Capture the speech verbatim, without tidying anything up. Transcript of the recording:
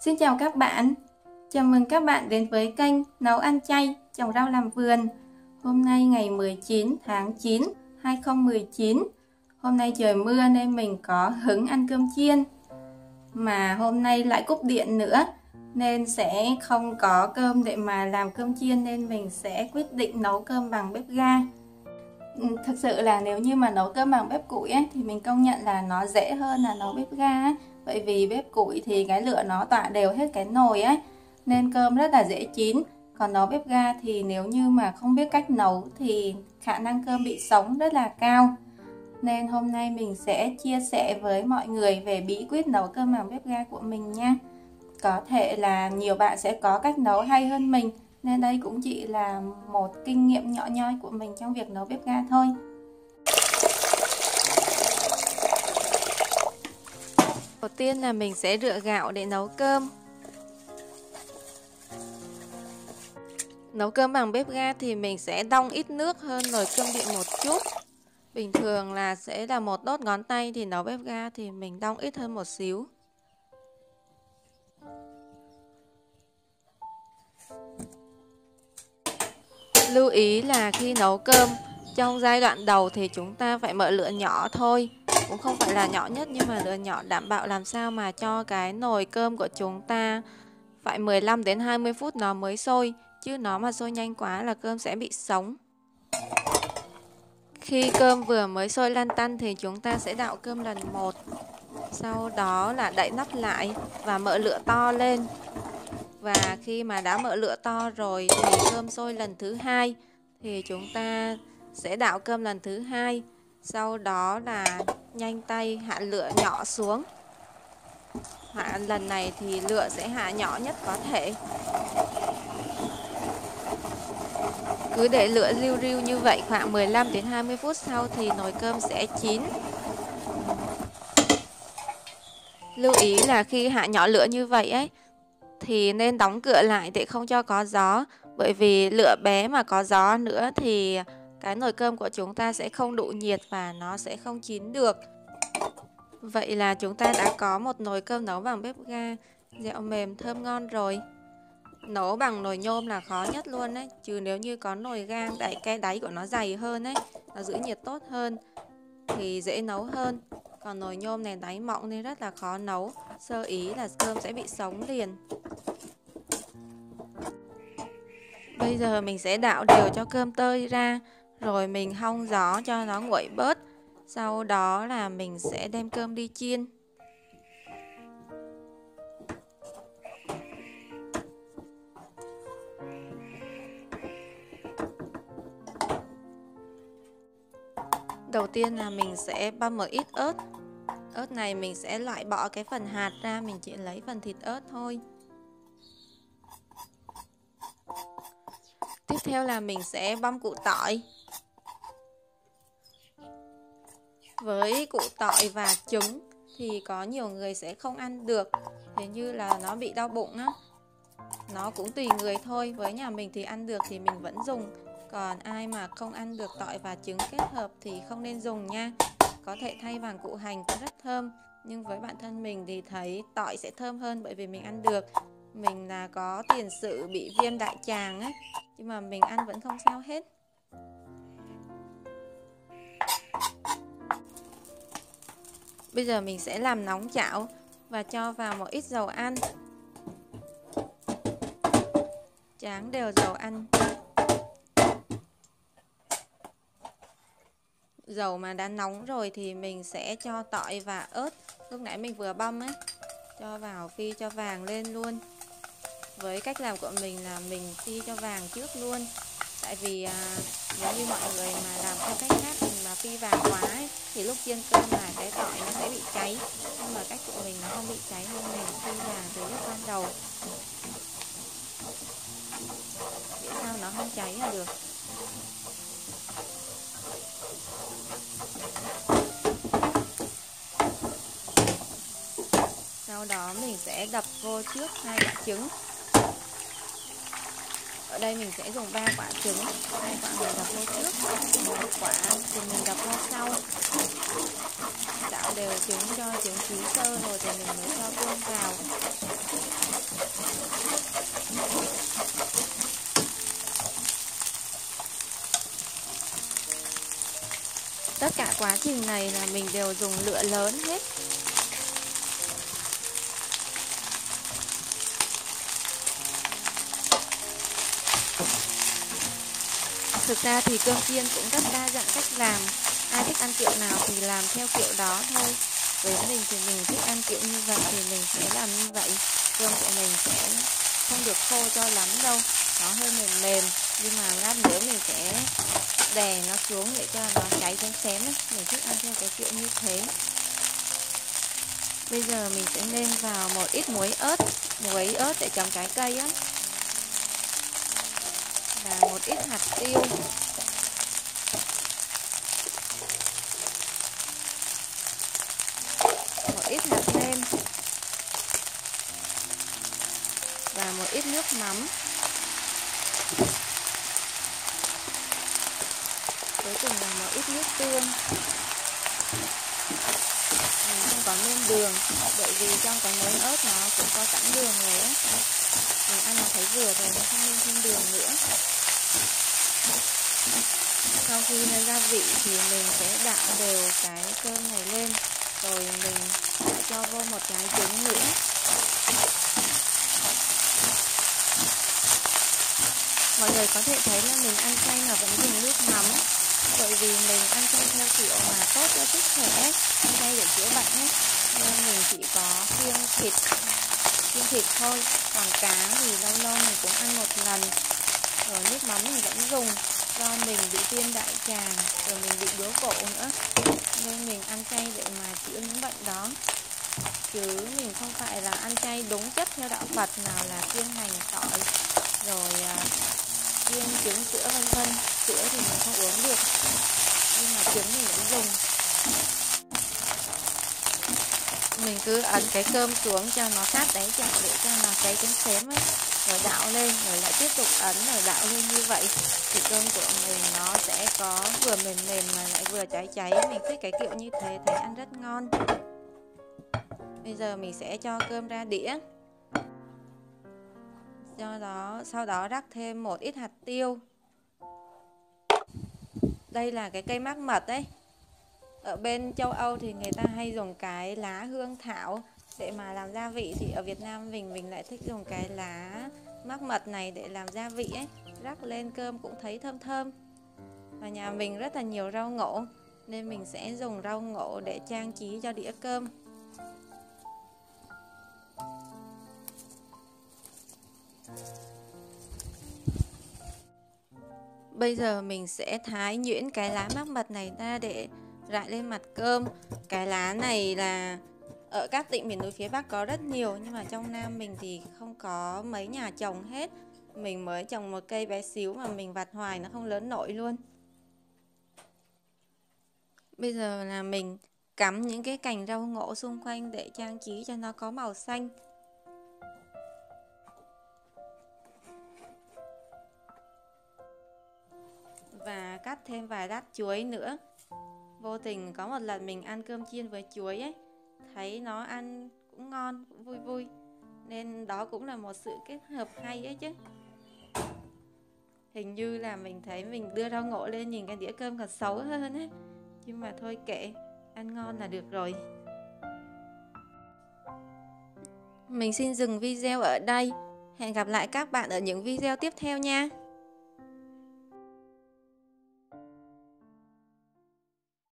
Xin chào các bạn, chào mừng các bạn đến với kênh Nấu ăn chay trồng rau làm vườn. Hôm nay ngày mười chín tháng chín năm hai nghìn không trăm mười chín. Hôm nay trời mưa nên mình có hứng ăn cơm chiên. Mà hôm nay lại cúp điện nữa nên sẽ không có cơm để mà làm cơm chiên, nên mình sẽ quyết định nấu cơm bằng bếp ga. Thực sự là nếu như mà nấu cơm bằng bếp củi ấy, thì mình công nhận là nó dễ hơn là nấu bếp ga ấy. Bởi vì bếp củi thì cái lửa nó tỏa đều hết cái nồi ấy, nên cơm rất là dễ chín. Còn nấu bếp ga thì nếu như mà không biết cách nấu thì khả năng cơm bị sống rất là cao. Nên hôm nay mình sẽ chia sẻ với mọi người về bí quyết nấu cơm bằng bếp ga của mình nha. Có thể là nhiều bạn sẽ có cách nấu hay hơn mình, nên đây cũng chỉ là một kinh nghiệm nhỏ nhoi của mình trong việc nấu bếp ga thôi. Đầu tiên là mình sẽ rửa gạo để nấu cơm. Nấu cơm bằng bếp ga thì mình sẽ đong ít nước hơn nồi cơm điện một chút. Bình thường là sẽ là một đốt ngón tay, thì nấu bếp ga thì mình đong ít hơn một xíu. Lưu ý là khi nấu cơm, trong giai đoạn đầu thì chúng ta phải mở lửa nhỏ thôi. Cũng không phải là nhỏ nhất, nhưng mà lửa nhỏ đảm bảo làm sao mà cho cái nồi cơm của chúng ta phải mười lăm đến hai mươi phút nó mới sôi. Chứ nó mà sôi nhanh quá là cơm sẽ bị sống. Khi cơm vừa mới sôi lăn tăn thì chúng ta sẽ đảo cơm lần một. Sau đó là đậy nắp lại và mở lửa to lên. Và khi mà đã mở lửa to rồi thì cơm sôi lần thứ hai thì chúng ta sẽ đảo cơm lần thứ hai. Sau đó là nhanh tay hạ lửa nhỏ xuống. Hạ lần này thì lửa sẽ hạ nhỏ nhất có thể. Cứ để lửa riu riu như vậy khoảng mười lăm đến hai mươi phút sau thì nồi cơm sẽ chín. Lưu ý là khi hạ nhỏ lửa như vậy ấy thì nên đóng cửa lại để không cho có gió. Bởi vì lửa bé mà có gió nữa thì cái nồi cơm của chúng ta sẽ không đủ nhiệt và nó sẽ không chín được. Vậy là chúng ta đã có một nồi cơm nấu bằng bếp ga dẻo mềm thơm ngon rồi. Nấu bằng nồi nhôm là khó nhất luôn đấy. Chứ nếu như có nồi gang đẩy cái đáy của nó dày hơn ấy, nó giữ nhiệt tốt hơn thì dễ nấu hơn. Còn nồi nhôm này đáy mỏng nên rất là khó nấu. Sơ ý là cơm sẽ bị sống liền. Bây giờ mình sẽ đảo đều cho cơm tơi ra, rồi mình hong gió cho nó nguội bớt. Sau đó là mình sẽ đem cơm đi chiên. Đầu tiên là mình sẽ băm một ít ớt. Ớt này mình sẽ loại bỏ cái phần hạt ra, mình chỉ lấy phần thịt ớt thôi. Tiếp theo là mình sẽ băm củ tỏi. Với củ tỏi và trứng thì có nhiều người sẽ không ăn được, thế như là nó bị đau bụng á. Nó cũng tùy người thôi, với nhà mình thì ăn được thì mình vẫn dùng. Còn ai mà không ăn được tỏi và trứng kết hợp thì không nên dùng nha. Có thể thay bằng củ hành cũng rất thơm, nhưng với bản thân mình thì thấy tỏi sẽ thơm hơn, bởi vì mình ăn được. Mình là có tiền sử bị viêm đại tràng ấy, nhưng mà mình ăn vẫn không sao hết. Bây giờ mình sẽ làm nóng chảo và cho vào một ít dầu ăn. Tráng đều dầu ăn. Dầu mà đã nóng rồi thì mình sẽ cho tỏi và ớt lúc nãy mình vừa băm ấy, cho vào phi cho vàng lên luôn. Với cách làm của mình là mình phi cho vàng trước luôn. Tại vì à, nếu như mọi người mà làm theo cách khác mà phi vàng quá ấy, thì lúc chiên cơm là cái tỏi nó sẽ bị cháy. Nhưng mà cách của mình nó không bị cháy nên mình phi vàng từ lúc ban đầu. Để sao nó không cháy là được. Sau đó mình sẽ đập vô trước hai quả trứng. Ở đây mình sẽ dùng ba quả trứng, hai quả mình đập vô trước, một quả thì mình đập vô sau. Đảo đều trứng cho trứng chín sơ rồi thì mình mới cho cơm vào. Tất cả quá trình này là mình đều dùng lửa lớn hết. Thực ra thì cơm chiên cũng rất đa dạng cách làm. Ai thích ăn kiểu nào thì làm theo kiểu đó thôi. Với mình thì mình thích ăn kiểu như vậy thì mình sẽ làm như vậy. Cơm của mình sẽ không được khô cho lắm đâu, nó hơi mềm mềm. Nhưng mà lát nữa mình sẽ đè nó xuống để cho nó cháy đến xém ấy. Mình thích ăn theo cái kiểu như thế. Bây giờ mình sẽ nêm vào một ít muối ớt, muối ớt để trồng trái cây á, và một ít hạt tiêu, một ít hạt nêm và một ít nước mắm. Cuối cùng là một ít nước tương. Mình không có nêm đường bởi vì trong cái muối ớt nó cũng có sẵn đường rồi á. Mình ăn nó thấy vừa rồi, mình không nên thêm đường nữa. Sau khi nêm gia vị thì mình sẽ đảo đều cái cơm này lên, rồi mình lại cho vô một trái trứng nữa. Mọi người có thể thấy là mình ăn chay mà vẫn dùng nước mắm, bởi vì mình ăn chay theo kiểu mà tốt cho sức khỏe, ăn chay để chữa bệnh ấy, nên mình chỉ có kiêng thịt, kiêng thịt thôi. Còn cá thì lâu lâu mình cũng ăn một lần. Rồi nước mắm mình vẫn dùng, do mình bị viêm đại tràng, rồi mình bị bướu cổ nữa, nên mình ăn chay để mà chữa những bệnh đó. Chứ mình không phải là ăn chay đúng chất theo đạo Phật, nào là kiêng hành tỏi, rồi à, kiêng trứng sữa vân vân. Sữa thì mình không uống được, nhưng mà trứng mình vẫn dùng. Mình cứ ấn cái cơm xuống cho nó sát đáy chảo để cho nó cháy đến xém ấy, rồi đảo lên, rồi lại tiếp tục ấn rồi đảo lên như vậy thì cơm của mình nó sẽ có vừa mềm mềm mà lại vừa cháy cháy. Mình thích cái kiểu như thế, thấy ăn rất ngon. Bây giờ mình sẽ cho cơm ra đĩa. Do đó sau đó rắc thêm một ít hạt tiêu. Đây là cái cây mắc mật đấy. Ở bên châu Âu thì người ta hay dùng cái lá hương thảo để mà làm gia vị, thì ở Việt Nam mình mình lại thích dùng cái lá mắc mật này để làm gia vị ấy, rắc lên cơm cũng thấy thơm thơm. Và nhà mình rất là nhiều rau ngổ nên mình sẽ dùng rau ngổ để trang trí cho đĩa cơm. Bây giờ mình sẽ thái nhuyễn cái lá mắc mật này ra để rải lên mặt cơm. Cái lá này là ở các tỉnh miền núi phía Bắc có rất nhiều, nhưng mà trong Nam mình thì không có mấy nhà trồng hết. Mình mới trồng một cây bé xíu mà mình vặt hoài nó không lớn nổi luôn. Bây giờ là mình cắm những cái cành rau ngổ xung quanh để trang trí cho nó có màu xanh. Và cắt thêm vài lát chuối nữa. Vô tình có một lần mình ăn cơm chiên với chuối ấy, thấy nó ăn cũng ngon, cũng vui vui, nên đó cũng là một sự kết hợp hay ấy chứ. Hình như là mình thấy mình đưa rau ngổ lên nhìn cái đĩa cơm còn xấu hơn ấy, nhưng mà thôi kệ, ăn ngon là được rồi. Mình xin dừng video ở đây. Hẹn gặp lại các bạn ở những video tiếp theo nha.